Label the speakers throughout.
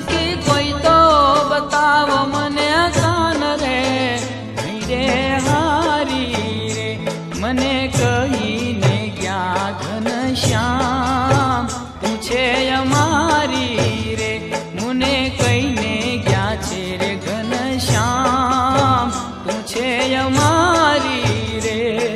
Speaker 1: सखी कोई तो बताओ मने कान रे रे हारी रे मने कहीने क्या घन श्याम पूछे अमारी रे मुने कहीने क्या छे रे घन श्याम पूछे अमारी रे।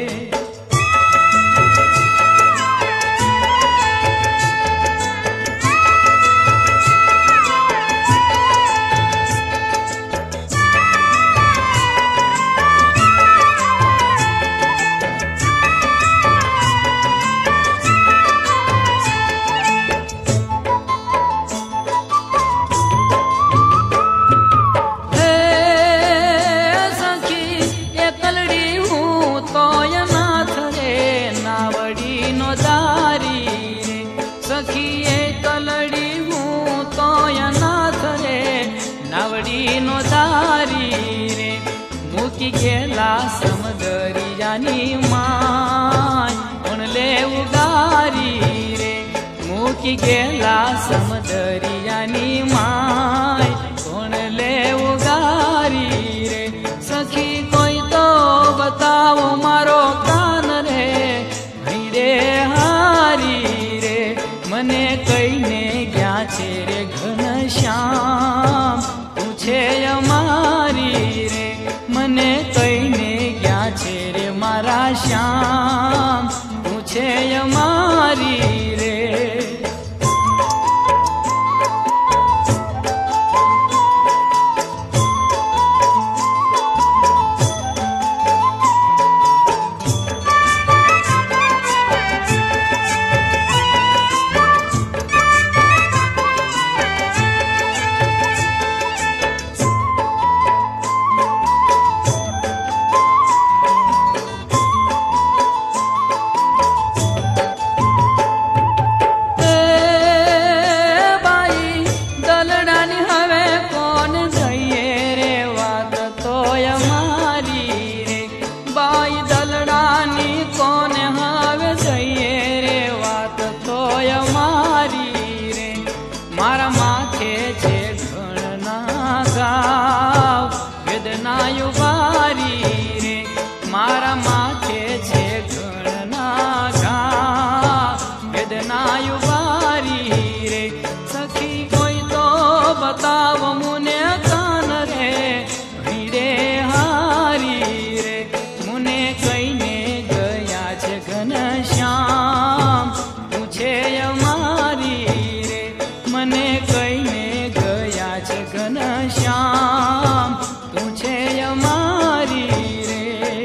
Speaker 1: गेला समदरियानी माय कोणले उगारी रे मुकी गेला समदरियानी माय कोणले उगारी रे सखी कोई तो बताओ मारो कान रे रे हारी रे मने कहीने गया छे रे घन श्याम पूछे अमारी रे मने कहीने गया छे रे मारा श्याम पूछे अमारी रे। मारा माथे छे घणना घाव वेदना युवारी रे मारा माथे छे घणना घाव वेदना युवारी रे सखी कोई तो बताओ मुने कान रे रे हारी रे मुने कहीने गया छे घन श्याम पूछे अमारी रे मने कहीने गया छे घन श्याम पूछे अमारी रे।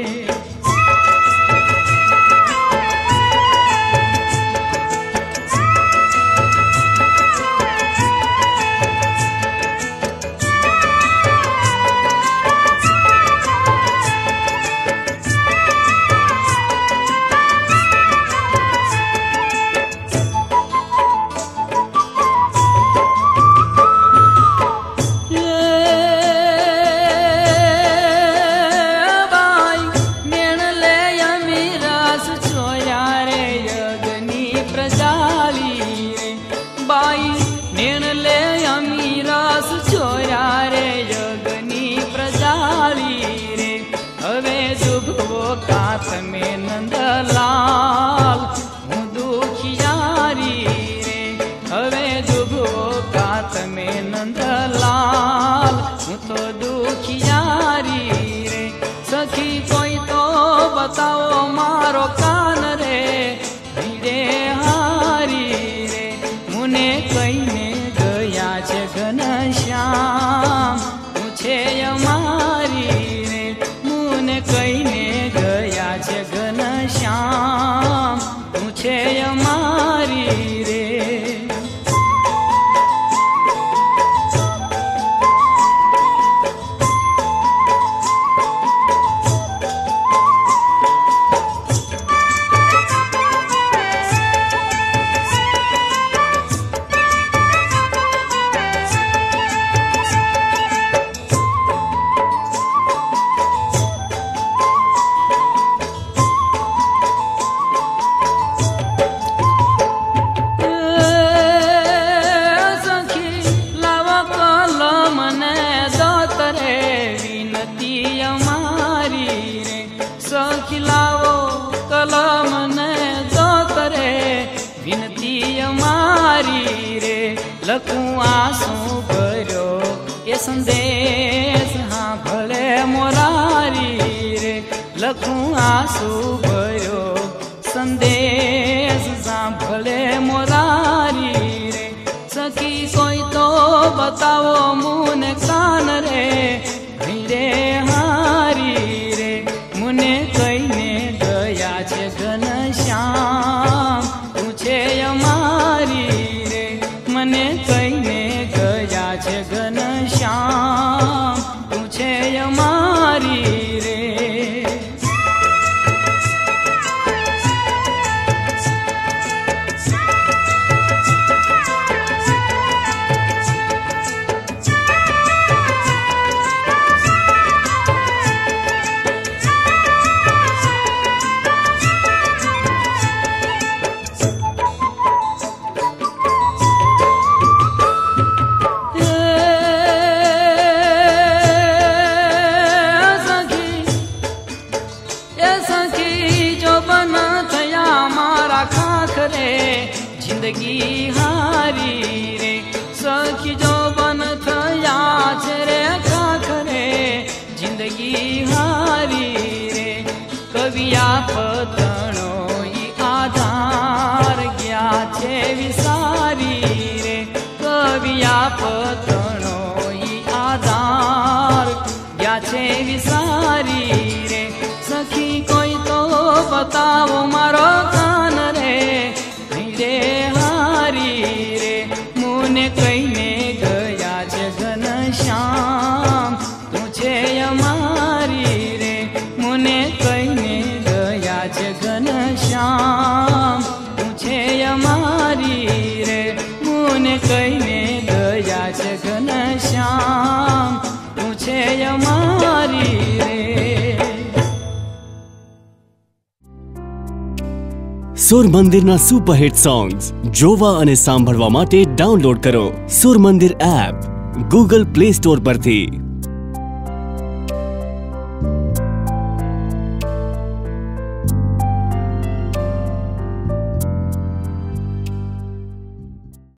Speaker 1: कात में नंदलाल हूँ दुखियारी रे हवे दुभो कात में नंदलाल हूँ तो दुखियारी रे सखी कोई तो बताओ मारो कान रे रे हारी रे मुने कहीने गया छे घन श्याम पूछे अमारी रे मुने कहीने घन श्याम पूछे अमारी रे। અમારી રે સખી લાવો કલમ ને દોત રે વિનતી અમારી રે લખું આંસુ ભર્યો એ સંદેશ હા ભલે મોરારી રે લખું આંસુ ભર્યો સંદેશ સાંભળે મોરારી રે સખી કોઈ તો બતાવો મુને કાન રે ભીડે હારી રે મુને કહીને ગયા છે ઘનશ્યામ તું છે અમારી રે મને કહીને ગયા છે ઘનશ્યામ તું છે અમારી રે जिंदगी हारी रे सखी जो बन थया छे रे खाखरे जिंदगी हारी रे कविया पतणो ई आधार गया छे विसारी रे कविया पतणो ई आधार गया छे विसारी रे सखी कोई तो बताવો मारो कान रे रे हारी रे मुने कहीने ગયા છે ઘનશ્યામ તું છે અમારી રે મુને કહીને ગયા છે ઘનશ્યામ તું છે અમારી રે મુને કહીને ગયા છે ઘનશ્યામ તું છે અમારી રે
Speaker 2: સુર મંદિરના સુપરહિટ સોંગ્સ જોવા અને સાંભળવા માટે ડાઉનલોડ કરો સુર મંદિર એપ ગૂગલ પ્લે સ્ટોર પરથી।